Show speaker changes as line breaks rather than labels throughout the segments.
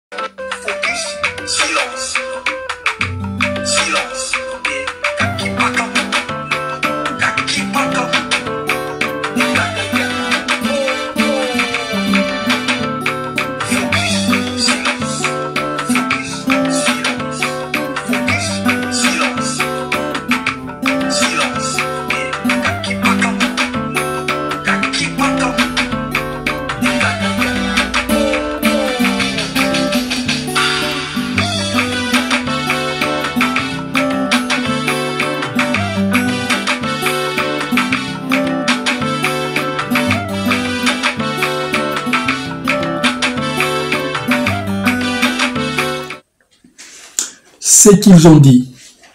Focus, silence. Silence. Kakipaka.
Ce qu'ils ont dit.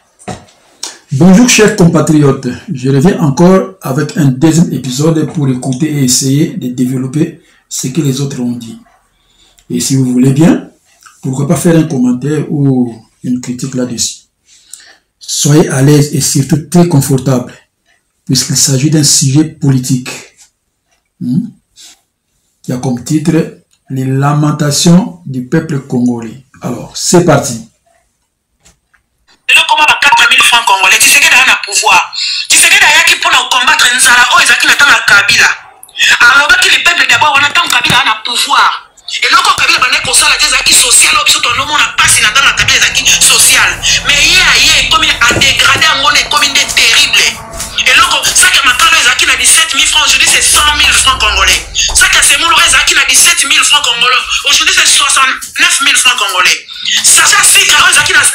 Bonjour chers compatriotes, je reviens encore avec un deuxième épisode pour écouter et essayer de développer ce que les autres ont dit. Et si vous voulez bien, pourquoi pas faire un commentaire ou une critique là-dessus. Soyez à l'aise et surtout très confortable, puisqu'il s'agit d'un sujet politique. Il y a comme titre les lamentations du peuple congolais. Alors, c'est parti.
Comment 4000 francs congolais, tu sais que dans le pouvoir, tu sais que d'ailleurs qui pour combattre Nzala, oh, ils ont la Kabila. Alors que les peuples d'abord, on attend Kabila dans le pouvoir. Et là, quand Kabila va comme ça, la thèse qui sociale, surtout ton nom, on a passé dans la Kabila qui sociale. Mais hier, comme il a dégradé un monde comme il est terrible. Et là, ça que ma caro qui a 17 000 francs, aujourd'hui c'est 100 000 francs congolais. Ça que c'est mon qui a 17 000 francs congolais, aujourd'hui c'est 69 000 francs congolais. Ça c'est caro qui a 4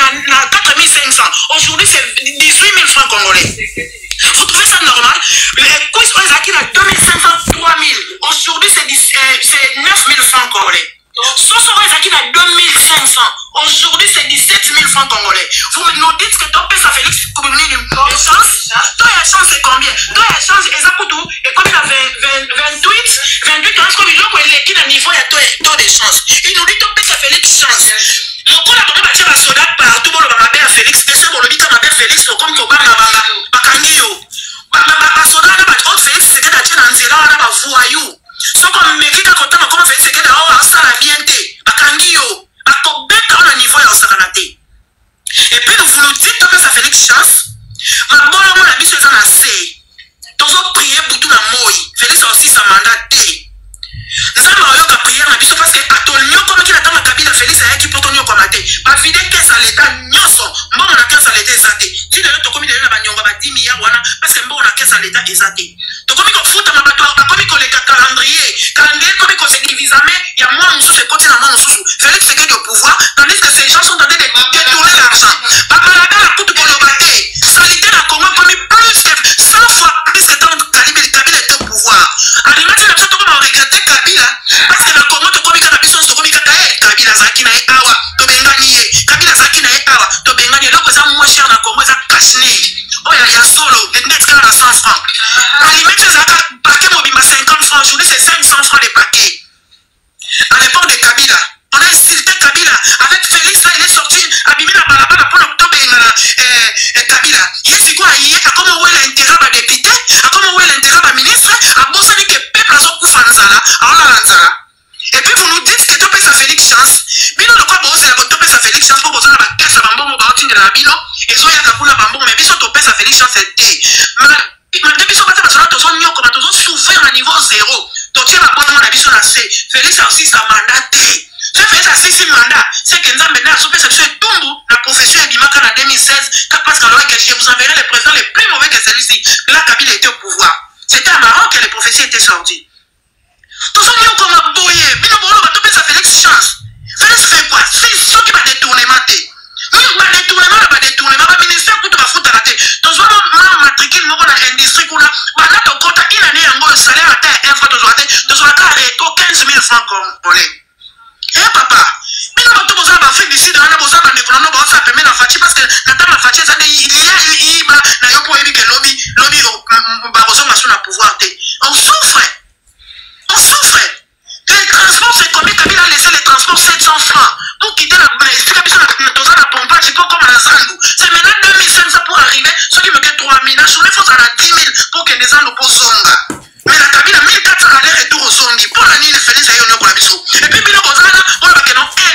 500, aujourd'hui c'est 18 000 francs congolais. Vous trouvez ça normal? Les couilles qui a 2500, 3000, aujourd'hui c'est 9 000 francs congolais. Sosoré qui a 2500, aujourd'hui c'est 17 000 francs congolais. Vous nous dites que ton père Félix Kouboulini, chance, toi la chance c'est combien? Toi la chance, et ça coûte où? Et comme il a 28 ans, comme il a qui a niveau, il y a taux de chance. Il nous dit ton père Félix chance. Le coup là, comme il y a des soldats partout, bon, ma mère Félix, et c'est pour le dit que ma mère Félix, comme Kobama, Bakangio. Ma soldat, ma haute Félix, c'était la tienne en zéro, on a voyou. So comme meki ka kotama comment Félix que là on ça la viente akangio akobeka on a niveau ya sakanate. Et puis nous nous dites que ça Félix chance ma bonne mon la biso ça na sé tozo prier butu na moi Félix aussi sa mandat té nzamba yo ka prier na biso parce que atonyo comme qui attend Kabila Félix a qui potonyo comme até ba vide que ça l'état nyoso mbongo na kesa l'état ezate ti de to komi de na banyonga ba 10 milliards wana parce que mbongo na kesa l'état ezate to komi ko futa mabato akomi ko le calendrier comme qu'on se divise mais il y a moi monsieur c'est côté la main sous Félix c'est que au pouvoir tandis que ces gens sont en train de détourner l'argent papa la belle coup de bolobaté salité la Congo comme plus que 100 fois plus que tant Kabila est au pouvoir à l'image de ça tout comme on regrette Kabila parce que la Congo to comme kana biso so comme Kabila zaki na awa to bengani Kabila zaki na awa to bengani loko za moi cher na Congo za kashni oh ya solo le net kana 100 francs à l'image de ça paquet mobile 50 francs aujourd'hui c'est 500 francs les paquets. À l'époque de Kabila, on a insulté Kabila. Avec Félix, là, il est sorti, abîmé la balabala pour l'octobre Kabila. Il est quoi? Il est à comment où est l'intérêt à député, à comment où est l'intérêt à ministre, à Bossani que peuple a son coup fanzala, à Olanzala. Et puis vous nous dites que tu peux faire Félix chance. Bino de quoi bosser la tu peux faire Félix chance pour bosser la caisse à Bambon, pour de la bino, et so ya kapula Bambon, mais biso tu peux faire Félix chance c'était. Mais biso pas parce que nous sommes comme nous souffrir à niveau zéro. Donc, tu as la biso na C. Félix a aussi sa mandat. Tu fais ça 6 mandats. C'est que nous avons maintenant la profession Bimaka en 2016. Parce que je vous enverrai les présidents les plus mauvais que celui-ci. Là, Kabila était au pouvoir. C'était à Maroc que les prophéties étaient sorties. Tout ça, nous comme un boyer. Mais nous avons tout ça Félix chance. Félix fait quoi? C'est ce qui va détournement. Le ministère pour te foutre à la tête. Donc, je matricule mon industrie pour la quota une année en gros salaire à terre un fois de joie de son cas réto 15 000 francs congolais. Eh papa, mais nous avons besoin de faire d'ici dans la besoin de l'économie pour faire payer la fachi parce que la fachi ça il y a na yo pour éviter lobby ba besoin de pouvoir. On souffre. Les transports c'est combien Kabila a laissé les transports 700 francs pour quitter la pompage c'est comme la Zandou. C'est maintenant 2500 pour arriver, ceux qui me gagnent 3000, la journée faut ça à 10 000 pour que les gens pour Zonga. Mais la Kabila 1400 aller-retour au Zongi pour la nuit de Félix et Yonyo pour la bichou. Et puis Bino Bozana, on va que non,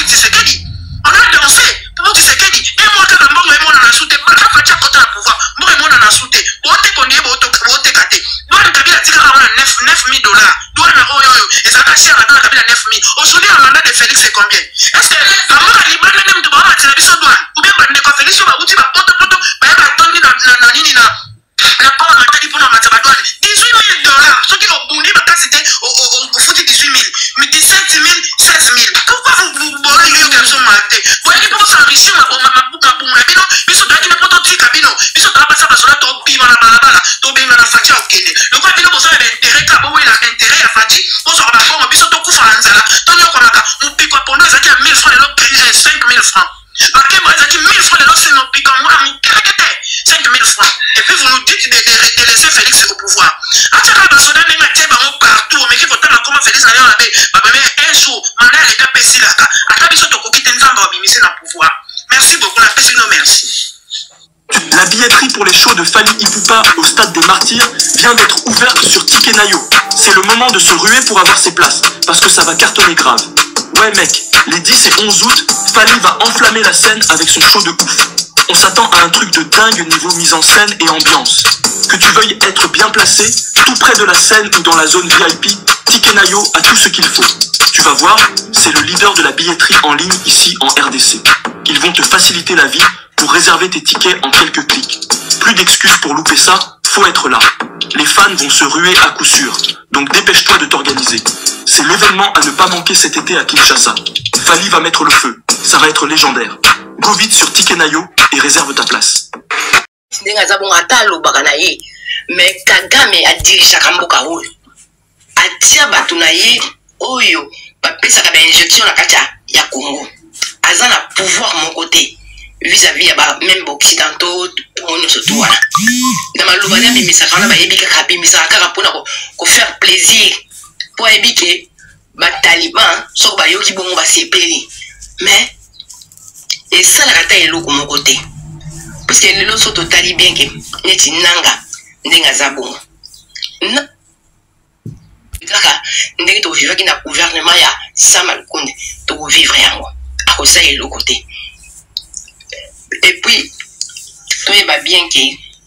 Tshisekedi. On a dansé pour Tshisekedi. Et moi, quand on a sauté, on a pouvoir. Moi, on a sauté. On a connu, on a kate. Douane Kabila a dit qu'on a 9 000 $. Douane a oyo. Et ça a caché à la Kabila 9 000. Aujourd'hui, le mandat de Félix, c'est combien? Est-ce que la mort a libre même de Baba Télévision douane? Ou bien, Félix, on va vous dire, poto, bah, attendez, la part à Tali pour la douane. 18 000 $. Ceux qui ont bondi, bah, c'était au foot 18 000. Mais 17 000, 16 000. Pourquoi vous voyez que vous maté? Vous voyez que vous s'enrichissez, ma bouca pour la bino. Ils sont là qui ne peuvent pas trier cabino. Ils sont là parce que là, tu vas la balabala. Tu vas la fatia au Kenya. Le quoi, bino, vous avez intérêt, car vous avez intérêt à fati. Vous aurez la forme, ils sont au coup français. Tony Okonaka, vous piquez pour nous, ils ont 1000 francs, et 5 000 francs. Marquez, moi, ils ont 1000 francs, c'est nos piquants, moi, mon caractère. 5 000 francs. Et puis vous nous dites de laisser Félix au pouvoir. À chaque fois, partout, mais il faut comment Félix a un jour, maintenant, les gars, Pessi là. À ta biso, tu quittes un zamba, mais c'est dans le pouvoir. Merci beaucoup, la Pessi, non, merci.
La billetterie pour les shows de Fally Ipupa au stade des Martyrs vient d'être ouverte sur Ticketnayo. C'est le moment de se ruer pour avoir ses places, parce que ça va cartonner grave. Ouais mec, les 10 et 11 août, Fally va enflammer la scène avec son show de ouf. On s'attend à un truc de dingue niveau mise en scène et ambiance. Que tu veuilles être bien placé, tout près de la scène ou dans la zone VIP, Ticketnayo a tout ce qu'il faut. Tu vas voir, c'est le leader de la billetterie en ligne ici en RDC. Ils vont te faciliter la vie pour réserver tes tickets en quelques clics. Plus d'excuses pour louper ça, faut être là. Les fans vont se ruer à coup sûr, donc dépêche-toi de t'organiser. C'est l'événement à ne pas manquer cet été à Kinshasa. Fally va mettre le feu, ça va être légendaire. Go vite sur Ticketnayo et réserve ta place.
Mais Kagame a dirigé Kamboka oyo. Atia batu na ye oyo bapesa ka ba injection na kati ya Congo. Aza na pouvoir mon côté vis-à-vis ya ba même occidentaux on se tourne. Na maluba ya bimisa kana ba yebika ka bimisa kaka pona ko faire plaisir. Pour ebike ba taliban so ba yoki bongo ba sepeli. Mais et ça la kata eloko mon côté. Parce que les lots sont totalement bien que neti nanga ndenga zabongo. Na kaka ndenge to vivre qui na gouvernement ya Samal Konde to vivre yango à cause de l'autre côté. Et puis toi il va bien que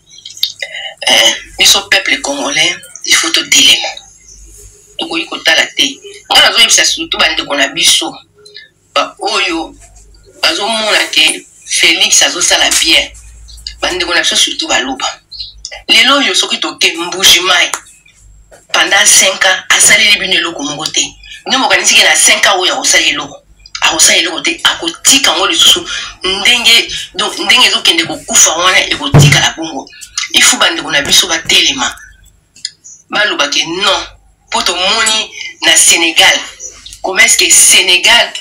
nous sommes peuple congolais, il faut te dilemme. To ko ikota la te. On a besoin de surtout bande ko na biso. Ba oyo bazo mona ke Félix azo sala bien. Bande ko na biso surtout baloba. Lelo yo soki to ke mbujimai. Pendant 5 ans, à saler les bines locaux mon côté. Nous m'organisons qu'il y a 5 ans où il y a saler l'eau. À saler l'eau côté, à côté quand on les sous n'dengue donc n'dengue donc qu'il y a des coups farouana et côté à la bongo. Il faut bande qu'on a vu sur la téléma. Malou baké non. Pour ton moni na Sénégal. Comment est-ce que Sénégal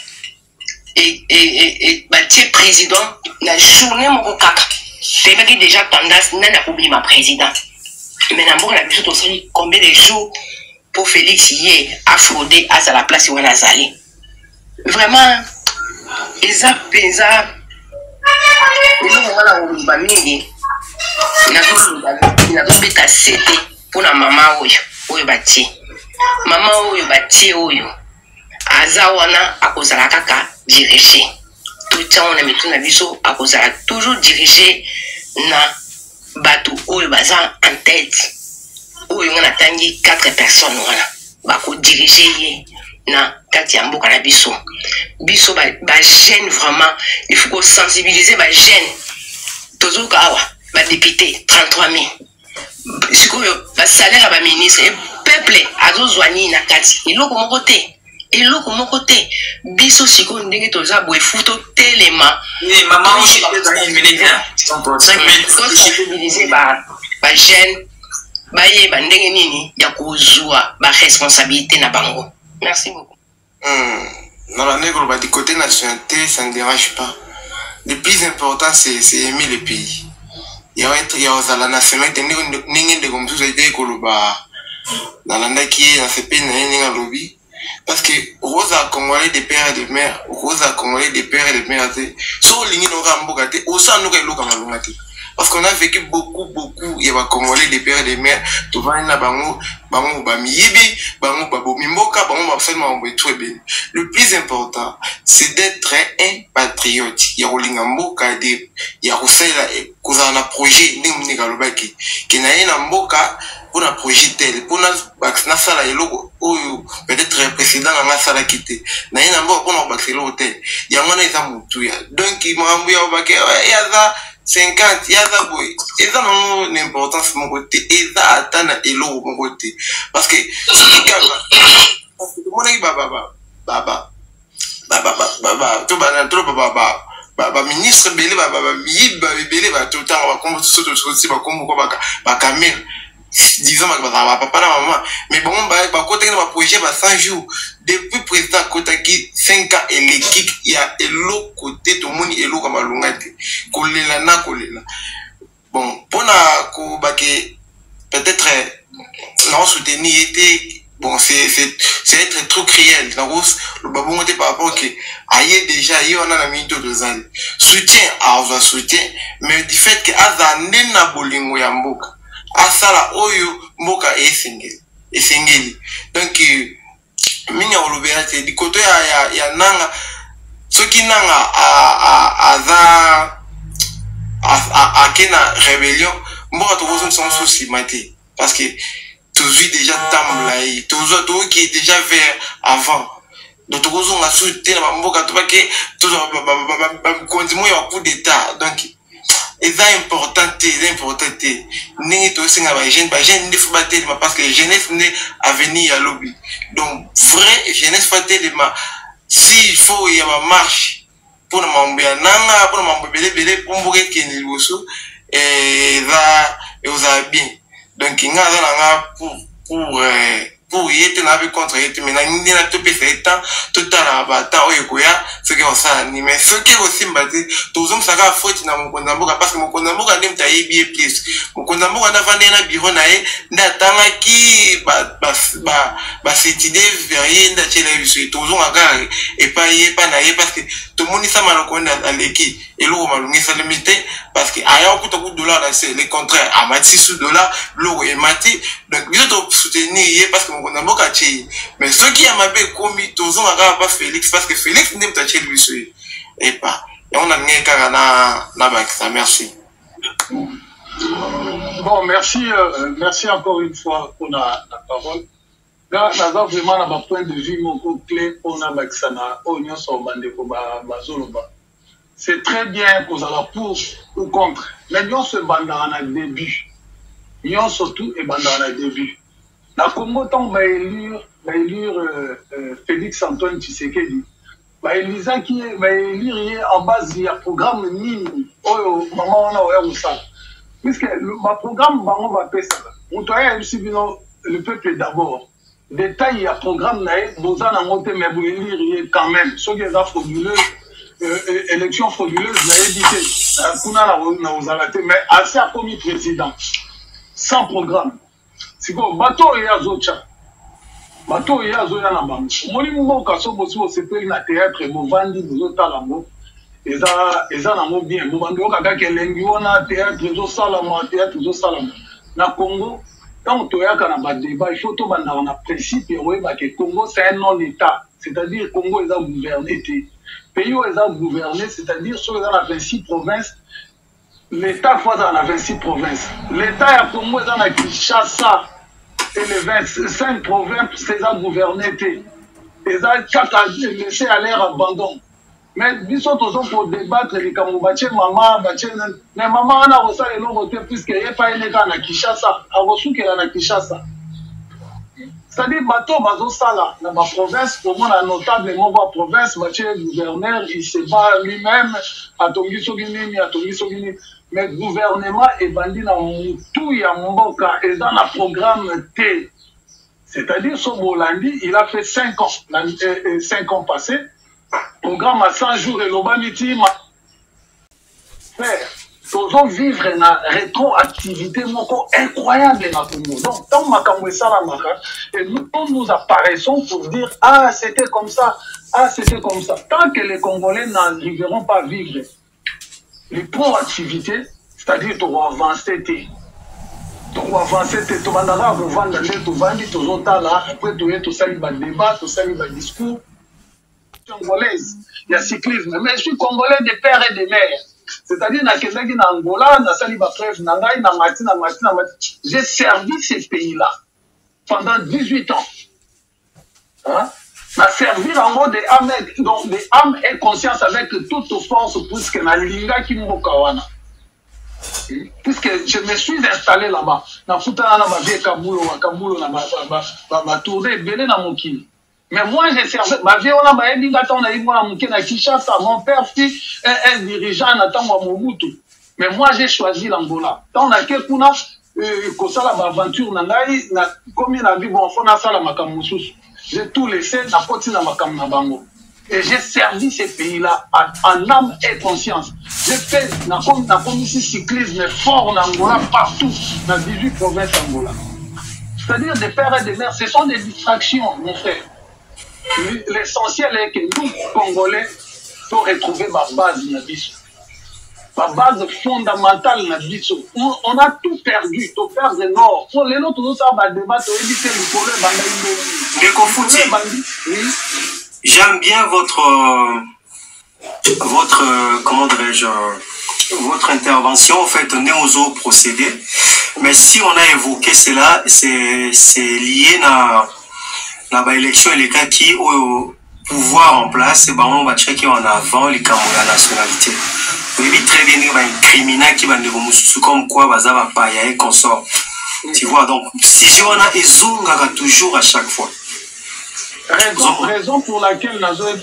et bâti président na journée mon kaka. C'est vrai que déjà tendance n'a pas oublié ma président. Maintenant, on a vu aussi combien de jours pour Félix y a fraudé à la place où on a allé. Vraiment, ils ont pesé. Ils ont fait un CD pour la maman oyo bati. Maman oyo bati oyo. Azawana a cause la kaka dirigé. Tout le temps on a mis tout na biso a cause la toujours dirigé na bateau oyo baza en tête. Oyo on a tangi 4 personnes wana. Bako diriger ye na kati ya mboka na biso. Biso ba jeune vraiment, il faut qu'on sensibiliser ba jeune. Tozoka awa ba député 33 000. Sikoyo ba salaire ba ministre et peuple azozwani na kati. Eloko moko te. Eloko moko te. Biso sikoyo ndenge toza boye futo telema.
Et maman aussi 5 minutes. 5 minutes.
Sensibiliser ba jeune ba ye ba ndenge nini ya kozwa ba responsabilité na bango. Merci beaucoup.
Dans la nègre, du côté nationalité, ça ne dérange pas. Le plus important, c'est aimer le pays. Il y a la nationalité, dans la qui est dans ce pays, parce que Rosa Congolais des pères et des mères, Rosa Congolais des pères et des mères, so ligné no rambogate, osa no kai loka malungate. Parce qu'on a vécu beaucoup, il y a Congolais, des pères et des mères, tout va y bango, miyibi, bango, babo, mimboka, bango, le plus important, c'est d'être un patriote. Il y a Rolingamboka, il y a Roussela, qu'on a un projet, Négalobaki, qui n'a rien en boka, pour un projet tel, pour un sala et logo, peut-être précédent, dans la sala quitté, n'a rien en boka, pour un baxelo tel. Il y a un exemple, donc, il m'a envoyé au baquet, il y a 50, il y a ça, boy. Et ça, non, l'importance de mon côté, et ça, attendre, et l'eau, de mon côté. Parce que, ce qui est parce que tout le monde est ministre belé tout le temps comme disons papa na maman mais bon côté na projet 100 jours depuis président Kotaki 5 ans et l'équipe il y a l'autre côté tout le monde est l'autre comme lungate kolela na kolela bon pour na ko baké peut-être non soutenir était bon c'est être trop cruel dans le babon était par rapport que aïe déjà on a mis 2 ans soutien à soutien mais du fait que azane na bolingo ya mboka asala oyo mboka esengeli donc minya olobera te di koto ya nanga soki nanga akena rébellion mboka tokozo son souci maté parce que tout vit déjà tamlaï tout qui est déjà vers avant donc tokozo nga soutenir na mboka to bake tout continuer ya coup d'état donc et ça important n'est aussi un jeune parce que jeunesse n'est à venir à lobby donc vrai jeunesse fatellement s'il faut il y a ma marche pour m'embêter nanga pour m'embêter pour mourir qui n'est pas et ça et vous avez bien donc il y a pour y être avec contre y être maintenant il y a tout tout à la ce qui ça mais ce qui aussi bâti tous hommes ça va faute na mukondamboka parce que mukondamboka ndem tayi bien plus mukondamboka na vande na bureau na ye ndatanga ki ba cette idée verrier nda chela biso tous hommes aga et pas na ye parce que tout le monde ça malokonda aleki et l'eau malungisa limité parce que aya okuta ku dollar là c'est le contraire à mati sous dollar l'eau est mati donc il faut soutenir parce que mukondamboka chi mais ce qui a mabé commis tous hommes aga pas Félix parce que Félix ndem ta chela biso et pas et on a gagné carana na merci.
Bon, merci encore une fois pour la parole. Là, nous vraiment un point de vue mon clé pour la vaccana oignon sur bande pour bazoloba. C'est très bien qu'on a pour ou contre. Mais nous se bandana au début. Nous surtout et bandana au début. La Congo tant va élire Félix Antoine Tshisekedi. Va élire en base du programme Nini. Oh maman on a où ça. Puisque le programme on va payer ça. On doit aussi le peuple d'abord. Détail il y a programme naïf vous en monté mais vous élire quand même. Ceux qui ont frauduleux élection frauduleuse n'a évité. Kuna na vous arrêter mais assez a commis président sans programme. C'est quoi bateau et azocha. Bateau et azoya na bango. Moni mo kaso bosi au CP na théâtre bo vandi bo talambo. Eza na mo bien. Bo bando kaka kelengi wana théâtre zo salama théâtre zo salama. Na Congo quand on a un débat, il faut tout dans un principe que Congo c'est un non-État, c'est-à-dire Congo est gouverné. Pays est gouverné, c'est-à-dire sur les 26 provinces, l'État fois dans les 26 provinces. L'État à Congo est dans Kinshasa et les 25 provinces c'est gouverné. Ils ont laissé à l'air abandon. Mais ils sont toujours pour débattre les Kamoubaché, maman, mais maman on a reçu les noms votés puisque il n'y a pas un État à Kinshasa, à reçu qu'il y a à Kinshasa. C'est-à-dire, bateau, bateau, ça là, dans ma province, pour moi, la notable, mon province, Mathieu, gouverneur, il se bat lui-même, à Tongi Sogini, mais gouvernement est bandit dans tout, il y a mon boka, et dans le programme T. C'est-à-dire, son Bolandi, il a fait 5 ans, 5 ans passés. Programme à 100 jours et l'Obamiti faire. Toujours vivre une rétroactivité incroyable dans le monde. Donc, tant que nous apparaissons pour dire ah, c'était comme ça, ah, c'était comme ça. Tant que les Congolais n'arriveront pas à vivre les proactivités, C'est-à-dire, tu vas avancer. Tu vas avancer, tu vas vendre, tu vas vendre, après tu vas faire des débats, tu vas faire des discours. Congolaise, il y a cyclisme, mais je suis congolais de père et de mère. C'est-à-dire, dans Angola, j'ai servi ces pays-là pendant 18 ans. Hein? Na servir en mode des âmes et conscience avec toute force, puisque na linga ki mbokawana. Puisque je me suis installé là-bas. Na futana na ba Kabulo na ba tourner belé na mokili. Mais moi j'ai servi ma vie on a ba linga ta on a na mokili na Kinshasa, mon père fut un dirigeant na tango Mobutu. Mais moi j'ai choisi l'Angola. Tant na ke kuna ko sala ba aventure na ngai na comme na vie bon fona sala makamususu. J'ai tout laissé, et j'ai servi ces pays-là en âme et conscience. J'ai fait un cyclisme fort en Angola, partout, dans 18 provinces d'Angola. C'est-à-dire des pères et des mères, ce sont des distractions, mon frère. L'essentiel est que nous, Congolais, nous retrouver ma base, ma base fondamentale. On a tout perdu, tout faire de nord. Pour les autres, nous avons un débat, on éviter le problème.
J'aime bien votre comment dirais-je, votre intervention. En fait, on est aux autres procédés. Mais si on a évoqué cela, c'est lié à l'élection et les cas qui au pouvoir en place, c'est on va checker en avant les Camerounais la nationalité. Vous voyez très bien un criminel qui va nous comme quoi va pas y aller consort. Tu vois, donc si je on a ezonga toujours à chaque fois.
Raison pour laquelle nous avons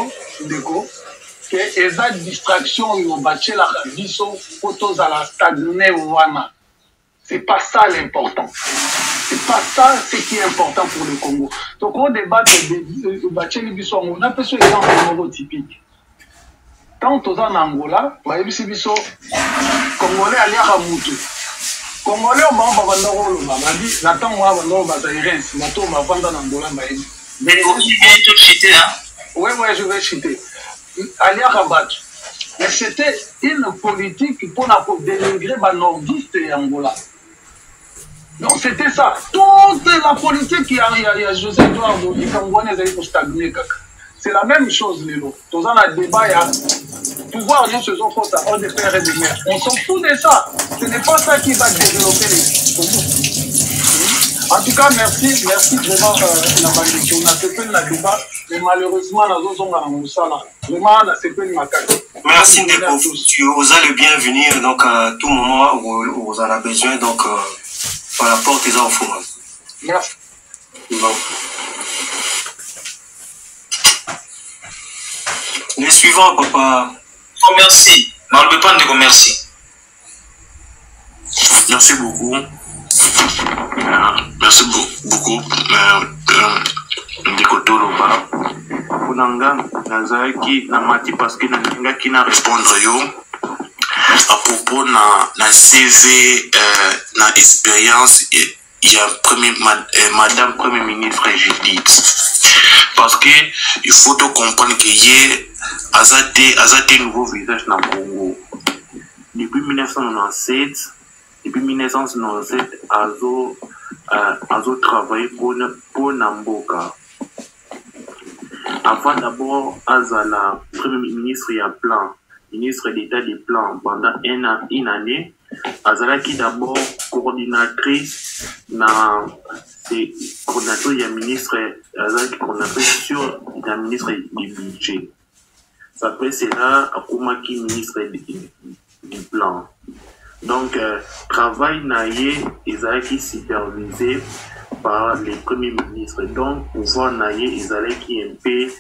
que les distractions ils ont battu la vision photos à la stagner wana. C'est pas ça l'important. C'est pas ça ce qui est important pour le Congo. Donc on débat de battu les visions, on a fait ce exemple typique. Quand on est en Angola, on a vu ces visions congolais aller à Moutou. Congolais on va vendre le dit n'attends moi vendre bazaïrens, n'attends on va vendre en Angola maïs.
Mais vous vient tout citer, hein?
Oui, je vais citer. Alia Rabat. Mais c'était une politique pour dénigrer les nordistes et Angola. Donc c'était ça. Toute la politique, il y a José Eduardo, il Congolais pour stagner. C'est la même chose, Lélo. Dans un débat, il y a pouvoir, nous faisons comme ça, on est père et de mère. On s'en fout de ça. Ce n'est pas ça qui va développer les Congos. En tout cas, merci vraiment, on a fait le débat, mais malheureusement, nous avons vraiment, on a fait le macaque.
Merci Ndeko, tu osas le bienvenue, donc à tout moment où vous en avez besoin, donc par la porte des enfants.
Merci.
Bon. Les suivants, papa.
Oh, merci. Merci.
Merci beaucoup. Merci beaucoup. Ndeko Toloba. Kunanga nazaki na mati parce que nanga qui na répondre yo à propos na CV na expérience il y a madame premier ministre Judith. Parce que il faut te comprendre que hier azate nouveau visage na Congo. Depuis 1997 Azo travaillé pour Namboka. Avant d'abord, Azala, premier ministre et plan, ministre d'État des plans pendant une année. Azala qui d'abord coordinatrice coordinatrice ministre, Azala qui coordinatrice sur la ministre du budget. Après cela, Akoumaki ministre du plan. Donc, travail naïe, ils allaient qui supervisé par les premiers ministres. Donc, pouvoir naïe, ils allaient qui un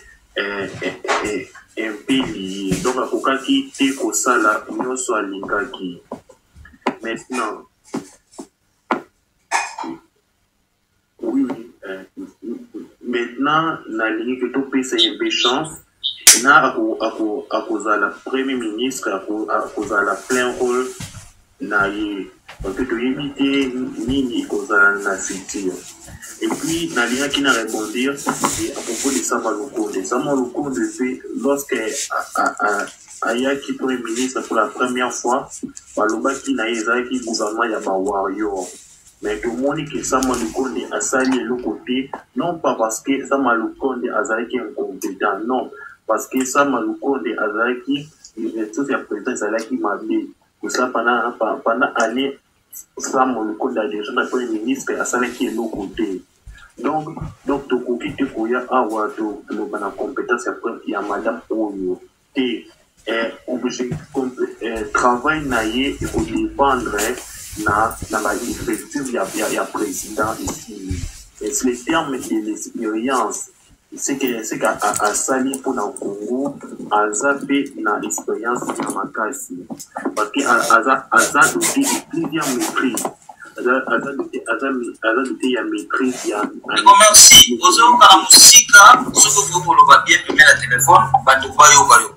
peu lié. Donc, à quoi qui était comme ça là, nous soit l'ingaki. Maintenant, maintenant, la ligne que tout peut c'est un peu chance. Na à cause de la premier ministre, à cause de la plein rôle. On peut éviter ni cause la cité. Et puis, Nalia qui n'a répondu à propos de Samaloko. De Samaloko, lorsque Aya qui premier ministre pour la première fois, balobaki na ezalaki gouvernement ya warrior. Mais tout le monde qui Sama Lukonde a sali le côté, non pas parce que Sama Lukonde a zaki incompétent, non, parce que Sama Lukonde a zaki, tout est président Zalaki Mabé. Pour ça, pendant année, Sama Lukonde a déjà un premier ministre à Salaki le côté. Donc, tu coquille, tu couilles à Wato, tu as compétence il y a Madame Oyo. Et obligé travail naïe et pour dépendre. Dans la perspective, il y a président ici. Et c'est le terme de l'expérience. C'est qu'à Sali pour le Congo, à Zapé, dans l'expérience de Makasi. Parce qu'à doté de plusieurs maîtrises. À doté de maîtrise.
Merci. Aux autres, à la musique, ce que vous voulez bien, primez le téléphone, bateau.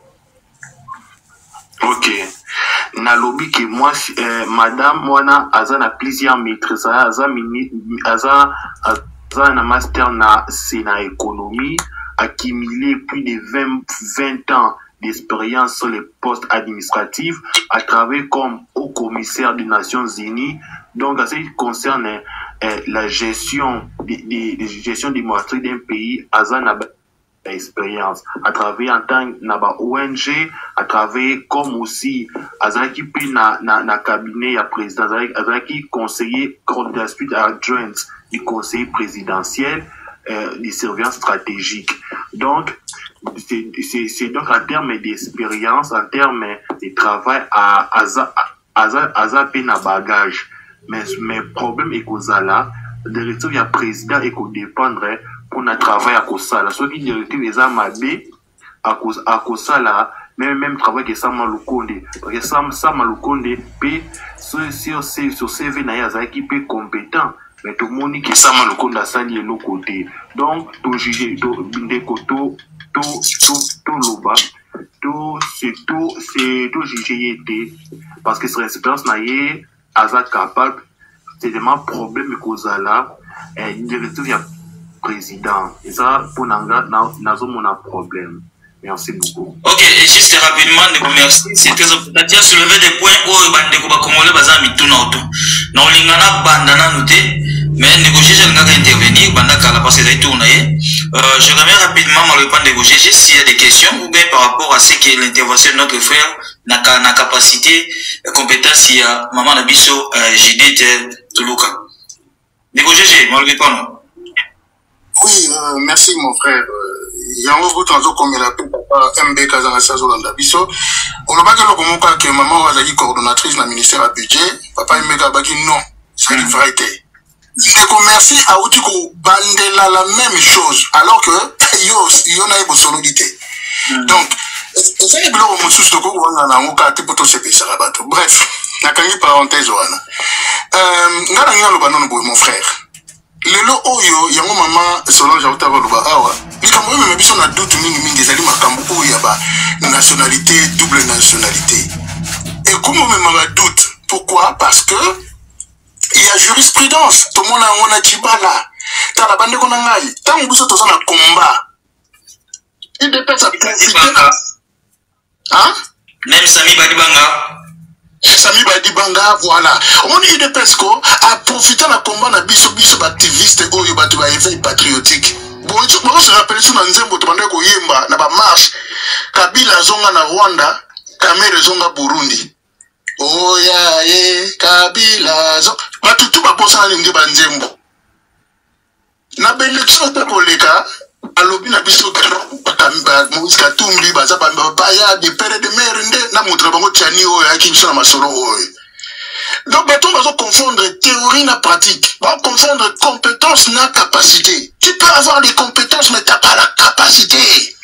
Ok. Na lobby que moi madame moi aza na plusieurs maîtrises aza na master na économie accumulé plus de 20 ans d'expérience sur les postes administratifs à travers comme haut commissaire des Nations Unies. Donc à ce qui concerne la gestion des marchés d'un pays aza na expérience à travers en tant que ONG à travers comme aussi azaki puis na cabinet ya président azaki conseiller coordination adjoint du conseil présidentiel des surveillance stratégique. Donc c'est donc en termes d'expérience, en termes de travail à aza na bagage, mais problème est que là le retour ya président et qu'on dépendre pour notre travail à Kosala. Ceux qui disent que les amabés à Kosala, même travail que Sama Lukonde. Parce que Sama Lukonde peut, sur CV Naya, qui peut compétent. Mais tout le monde qui Sama Lukonde a sali l'autre côté. Donc, tout juger, tout loba, tout juger, parce que son expérience n'a pas capable, c'est vraiment problème que là, il y a président. Et ça, pour Nanga, nous avons un problème. Merci beaucoup.
Ok, et juste rapidement, merci. C'est très important. Tu as soulevé des points où les Congolais bazami tout n'auto. Non, les gens bandana noté, mais négocier, j'ai intervenir, bandana parce que c'est tout naïe. Je remets rapidement ma réponse négocier s'il y a des questions ou bien par rapport à ce que l'intervention de notre frère n'a capacité, compétence, il y a maman Nabiso, Judith Tuluka. Négocier, ma réponse.
Oui, merci mon frère. Yango Boutanzo comme il appelle papa MB Kazanasa Zolanda Biso. On a dit que maman a coordonnatrice dans le ministère à budget. Papa MB Kabaki non, c'est une vérité. C'est que merci à Outiko Bandela la même chose alors que yo na ebo solidité. Donc c'est une blague au sous toko wana na ngoka te poto se pesa la bato. Bref, nakangi parenthèse wana. Ngana ngalo banono boy mon frère. Lelo oyo yango mama Solange Autaro loba awa likambo yo même biso na doute mingi ezali makambo oyo ya ba nationalité double nationalité et comme même ma doute pourquoi parce que il y a jurisprudence tout le monde a ngona chibala ta la bande kona ngai tango biso toza na combat il dépend ça profiter hein
même Sami Badibanga
Sami Badibanga, voilà. On dit de Pesco a profité de la combat na biso activiste oyo batu ba éveil patriotique. Bon, tu peux se rappeler sur Nzembo to bandeko yemba na ba marche Kabila zonga na Rwanda, Kamere zonga Burundi. Oh ya Kabila zonga batu tu ba posa na ndeba Nzembo. Na belection pe koleka alobi na biso Moïse Katumbi baza baya de pere de mer nde na mutra bango tiani oyo akinso na masolo oyo. Donc bato bazo confondre théorie na pratique, va confondre compétence na capacité. Tu peux avoir des compétences mais t'as pas la capacité.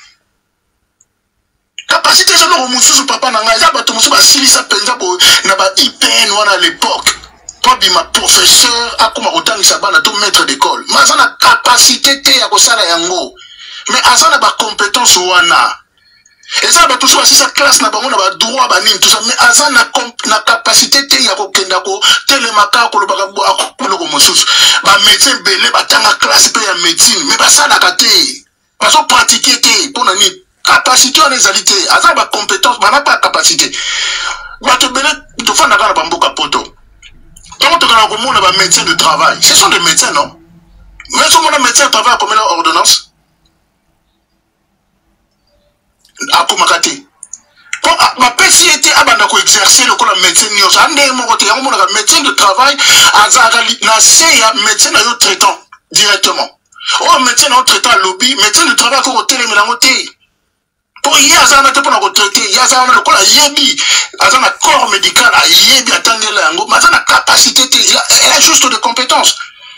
Capacité c'est le mususu papa na ngai za bato mususu ba silisa penza bo na ba IPN wana à l'époque. Toi bima professeur akoma kotangisa bana to maître d'école. Mais ça na capacité te ya kosala yango. Mais azana ba compétence wana. Et ça ba toujours sa classe na bango na ba droit ba nini tout ça mais azana na capacité te ya kokenda ko telemaka ko lobaka bo akolo ko mosusu. Ba médecin belé ba tanga classe pe ya médecine mais ba sala kate. Ba so pratiquer te pona ni capacité en ezalité azana ba compétence ba na pas capacité. médecins de travail. Ce sont des médecins, non? Mais ce sont des médecins de travail comme leur ordonnance. À Komakati. Ma PCI était abandonné exercer le corps de médecin. Médecin de travail, médecin de traitant directement. Oh, médecin de traitant lobby, médecin de travail pour hôtel et mélangoté. Pour y avoir un traité, il y a un corps médical, il y a une capacité, il a juste des compétences.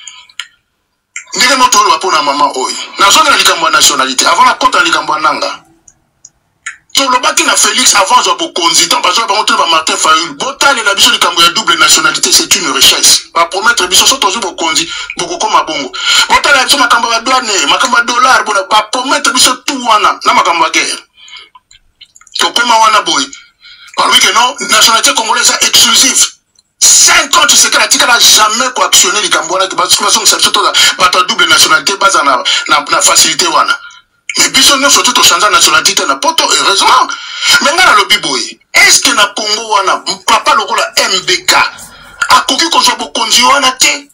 Nous avons pour maman, nous avons nationalité, avant la côte de Nanga. Tout le baki na Félix avant de consultant parce que on Martin Fayul botal la biso de double nationalité c'est une richesse va promettre biso so tozo bokonzi boko koma bongo botal la biso makamba douane makamba dollar bona va promettre biso tout wana na makamba guerre to koma wana boy parmi que non nationalité congolaise exclusive 50 secrets la tika jamais coactionner les Cambodgiens qui parce que ça surtout la double nationalité base na facilité wana. Mais biso nous surtout changer la nationalité na poto heureusement mais ngana lobi boy est-ce que na Congo wana papa lokola MBK akoki ko zo bokonzi wana te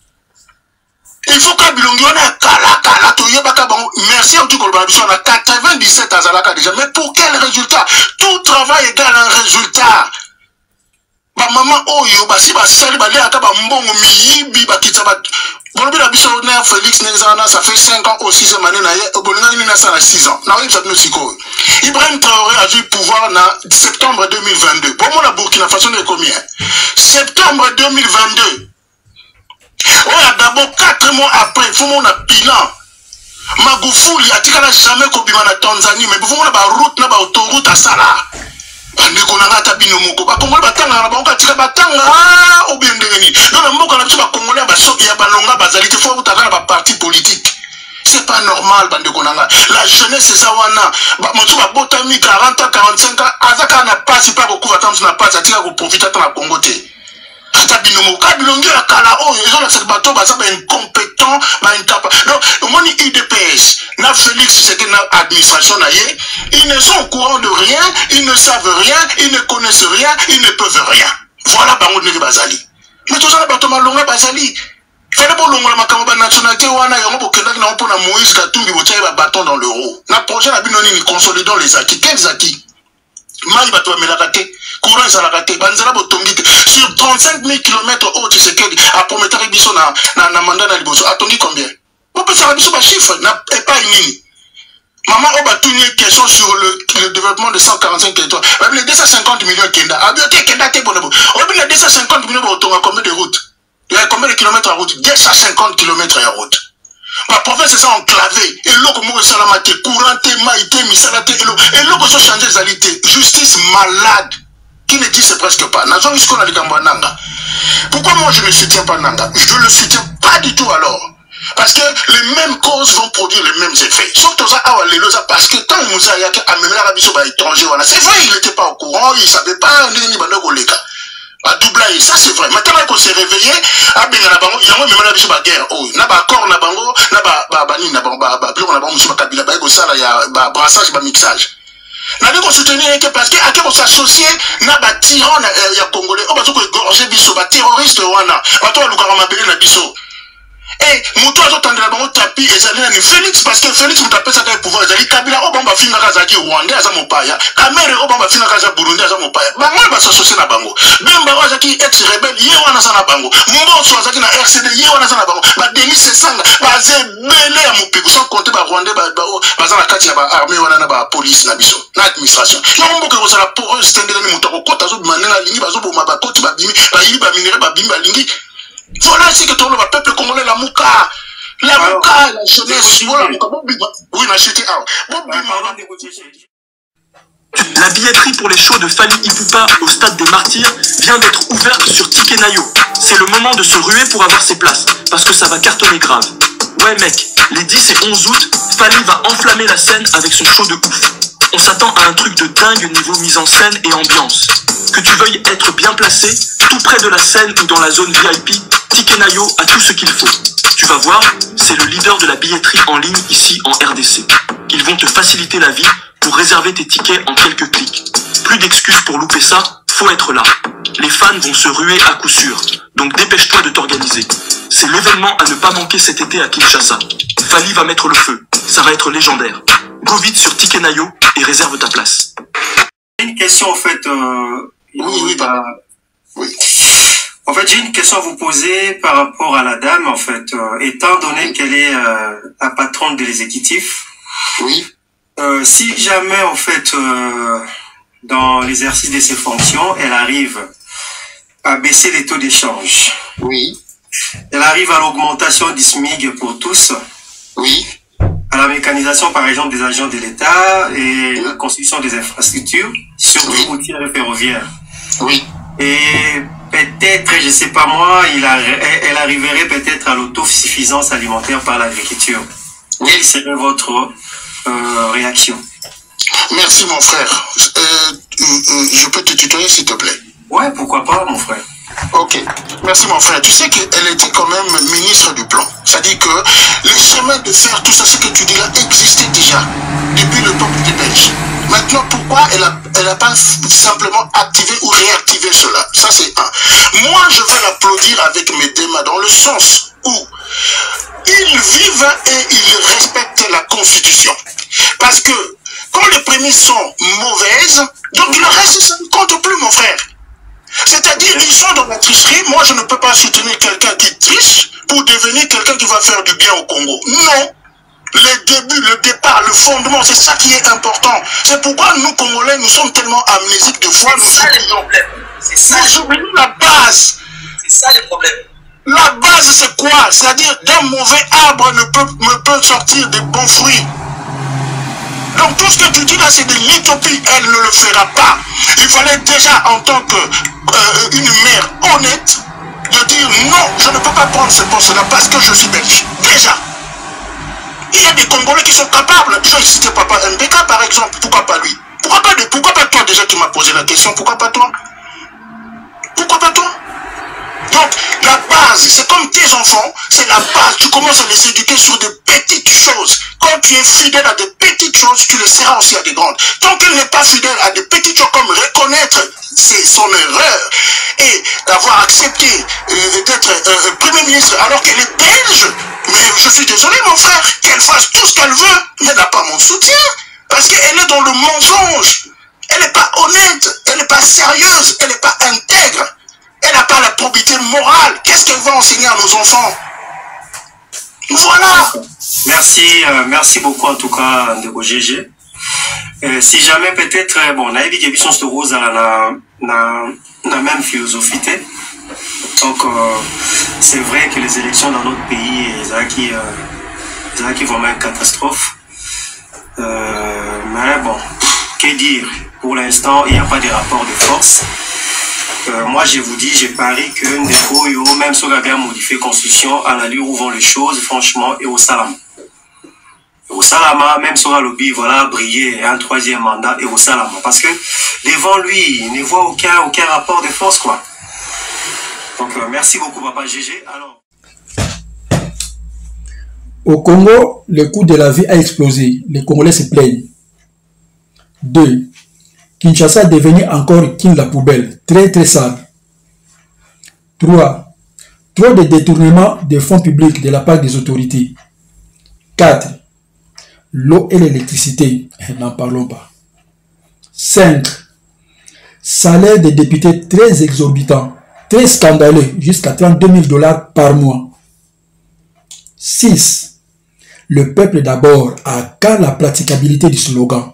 il faut que bilongi wana kala to yebaka bon merci au tout le biso na 97 azalaka déjà mais pour quel résultat tout travail égale un résultat ba maman oyo basi ba sali ba leka ba mbongo miyibi ba kitsa ba bon la biso na Félix Nenzana ça fait 5 ans au 6e année na ye bolinga ni na ça na 6 ans na oui ça nous siko Ibrahim Traoré a eu pouvoir na septembre 2022 pour moi la Burkina Faso est combien septembre 2022 on a d'abord 4 mois après faut mon bilan Magufuli atikala jamais kobima na Tanzanie mais faut mon ba route na ba autoroute à Sala bande konanga ta binomoko ba Congolais batanga na bango tika batanga obendengeni donc mboka na biso ba Congolais ba soki ya balonga bazali te faut utaka ba parti politique c'est pas normal bande konanga la jeunesse c'est ça wana ba moto ba botami 40 ans 45 ans azaka na passe pas beaucoup attendre na passe atika ko profiter na Congo te ata binomoko bilongi ya kala oyo ezo na bato ba ça incompétent ba incapable donc au moins IDPS na Félix c'est que na administration na ye ils ne sont au courant de rien ils ne savent rien ils ne connaissent rien ils ne peuvent rien voilà bango de bazali mais tout ça bato malonga bazali fallait pas longola makambo ba nationalité wana yango bokenda na mpona Moïse Katumbi botia ba bâton dans le roue na projet na binoni ni consolidant les acquis quels acquis mali bato melaka te courant ezalaka te banzela botongi te sur 35 000 km au Tshisekedi a promettre biso na mandat na liboso atongi combien on peut faire biso ba chiffre na pas nini maman on va tourner question sur le développement de 145 territoires les 250 millions kenda abiote kenda te bonobo on dit les 250 millions botonga combien de routes il y a combien de kilomètres en route 250 km en route ma province est enclavée et l'eau comme salamate courant maïté misalate et l'eau que changer les justice malade qui ne dit c'est presque pas nazo jusqu'on a les Nanga. Pourquoi moi je ne soutiens pas Nanga? Je le soutiens pas du tout alors parce que les mêmes causes vont produire les mêmes effets sauf que ça parce que tant Moussa Yaka a mené la biso étranger c'est vrai il n'était pas au courant il savait pas ni bandoko leka a doublé ça c'est vrai maintenant qu'on s'est réveillé a bien na bango yango même na biso ba guerre oh na ba accord na bango na ba ni na bango ba plan na bango musu kabila ba ko sala ya ba brassage ba mixage na diko soutenir que parce que ake ko s'associer na ba tyran ya congolais o ba to ko gorger biso ba terroriste wana ba to lukara mabele na biso et moto azo tandela bango tapi ezali na Félix parce que Félix mutapesa ka pouvoir ezali kabila o bamba finga kaza ki Rwanda aza mopaya kamere o bamba finga kaza Burundi aza mopaya bango ba s'associer na bango bemba aza ki ex rebelle ye wana sana bango mboso aza ki na RCD ye wana sana bango ba Denis Sanga ba zebele ya mopiko sans compter ba Rwanda ba za na kati ya ba armée wana na ba police na biso na administration yo mboka ko sala porose tendela ni moto ko kota zo manenga lingi bazo boma ba koti ba bimi ba yili ba minere ba bimi ba lingi voilà c'est que tout le peuple congolais la mouka la jeunesse voilà oui na chité
La billetterie pour les shows de Fally Ipupa au stade des Martyrs vient d'être ouverte sur Ticketnayo. C'est le moment de se ruer pour avoir ses places, parce que ça va cartonner grave. Ouais mec, les 10 et 11 août, Fally va enflammer la scène avec son show de ouf. On s'attend à un truc de dingue niveau mise en scène et ambiance. Que tu veuilles être bien placé, tout près de la scène ou dans la zone VIP, Ticketnayo a tout ce qu'il faut. Tu vas voir, c'est le leader de la billetterie en ligne ici en RDC. Ils vont te faciliter la vie pour réserver tes tickets en quelques clics. Plus d'excuses pour louper ça, faut être là. Les fans vont se ruer à coup sûr. Donc dépêche-toi de t'organiser. C'est l'événement à ne pas manquer cet été à Kinshasa. Fally va mettre le feu. Ça va être légendaire. Go vite sur Ticketnayo et réserve ta place.
Une question en fait.
Oui.
En fait, j'ai une question à vous poser par rapport à la dame, en fait. Étant donné qu'elle est la patronne de l'exécutif.
Oui.
Si jamais, en fait, dans l'exercice de ses fonctions, elle arrive à baisser les taux d'échange.
Oui.
Elle arrive à l'augmentation du SMIC pour tous.
Oui.
À la mécanisation, par exemple, des agents de l'État et la construction des infrastructures, surtout routières et ferroviaires.
Oui.
Et peut-être, je sais pas moi, elle arriverait peut-être à l'autosuffisance alimentaire par l'agriculture. Quelle serait votre réaction?
Merci mon frère. Je peux te tutoyer s'il te plaît?
Ouais, pourquoi pas mon frère.
Ok, merci mon frère. Tu sais qu'elle était quand même ministre du plan. C'est-à-dire que le chemin de faire tout ça, ce que tu dis là, existait déjà depuis le temps des Belges. Maintenant, pourquoi elle a pas simplement activé ou réactivé cela? Ça, c'est un. Moi, je vais l'applaudir avec mes deux mains dans le sens où ils vivent et ils respectent la Constitution. Parce que quand les prémices sont mauvaises, donc le reste, ça ne compte plus, mon frère. C'est-à-dire, ils sont dans la tricherie. Moi, je ne peux pas soutenir quelqu'un qui triche pour devenir quelqu'un qui va faire du bien au Congo. Non. Le début, le départ, le fondement, c'est ça qui est important. C'est pourquoi nous, Congolais, nous sommes tellement amnésiques de fois.
C'est ça le problème. C'est ça.
Nous oublions la base.
C'est ça le problème.
La base, c'est quoi? C'est-à-dire, d'un mauvais arbre ne peut sortir de bons fruits. Donc tout ce que tu dis là, c'est de l'utopie. Elle ne le fera pas. Il fallait déjà, en tant qu'une mère honnête, de dire non, je ne peux pas prendre ce poste-là parce que je suis belge. Déjà. Il y a des Congolais qui sont capables. Je vais citer Papa MBK par exemple. Pourquoi pas lui? Pourquoi pas toi déjà qui m'as posé la question? Pourquoi pas toi? Pourquoi pas toi? Donc, la base, c'est comme tes enfants, c'est la base. Tu commences à les éduquer sur de petites choses. Quand tu es fidèle à de petites choses, tu le seras aussi à des grandes. Tant qu'elle n'est pas fidèle à de petites choses comme reconnaître son erreur et d'avoir accepté d'être Premier ministre alors qu'elle est belge, mais je suis désolé mon frère, qu'elle fasse tout ce qu'elle veut, mais elle n'a pas mon soutien. Parce qu'elle est dans le mensonge. Elle n'est pas honnête, elle n'est pas sérieuse, elle n'est pas intègre. Elle n'a pas la probité morale. Qu'est-ce qu'elle va enseigner à nos enfants? Voilà.
Merci beaucoup en tout cas Ndeko GG. Si jamais peut-être, bon, naïbi Gebison se rose à la même philosophie. Donc, c'est vrai que les élections dans notre pays, c'est qui vraiment une catastrophe. Mais bon, que dire? Pour l'instant, il n'y a pas de rapport de force. Moi, je vous dis, j'ai pari que Ndeko, même si on a bien modifié la Constitution, à l'allure où vont les choses, franchement, et au Salama. Au Salama, même si on a lobby, voilà, briller un troisième mandat, et au Salama. Parce que devant lui, il ne voit aucun rapport de force, quoi. Donc, merci beaucoup, Papa GG. Alors...
Au Congo, le coût de la vie a explosé. Les Congolais se plaignent. 2. Kinshasa est devenu encore King la poubelle, très sale. 3. Trop de détournements des fonds publics de la part des autorités. 4. L'eau et l'électricité, n'en parlons pas. 5. Salaire des députés très exorbitant, très scandaleux, jusqu'à 32 000 $ par mois. 6. Le peuple d'abord, à quand la praticabilité du slogan?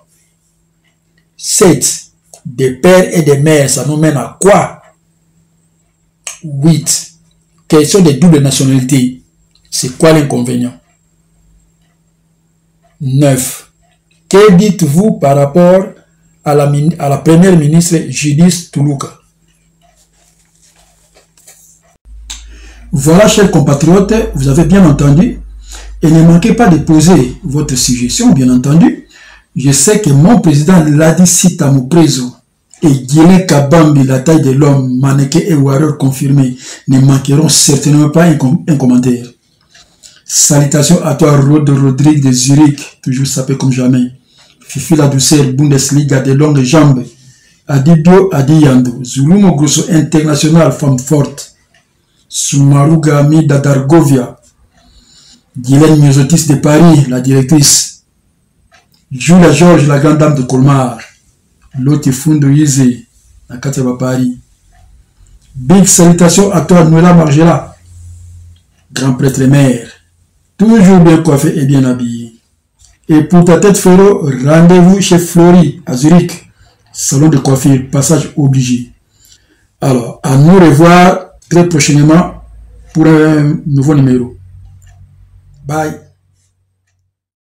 7. Des pères et des mères, ça nous mène à quoi? 8. Question de double nationalité. C'est quoi l'inconvénient? 9. Que dites-vous par rapport à la première ministre Judith Tuluka? Voilà, chers compatriotes, vous avez bien entendu. Et ne manquez pas de poser votre suggestion, bien entendu. Je sais que mon président Ladi Sita Muprezo et Guilin Kabambi, la taille de l'homme, mannequin et warrior confirmé, ne manqueront certainement pas un commentaire. Salutations à toi, Rodrigue de Zurich, toujours sapé comme jamais. Fifi la douceur, Bundesliga de longues jambes. Adibio Adi Yando, Zulumo Grosso International, femme forte, Soumarou Gami Dadargovia, Guylaine Myosotis de Paris, la directrice, Julia Georges, la grande dame de Colmar, Loti Fundo Yze, la Katiaba Paris. Big salutations à toi, Noëlla Margela, grand prêtre mère, toujours bien coiffé et bien habillé. Et pour ta tête, Féro, rendez-vous chez Flory, à Zurich, salon de coiffure, passage obligé. Alors, à nous revoir très prochainement pour un nouveau numéro. Bye.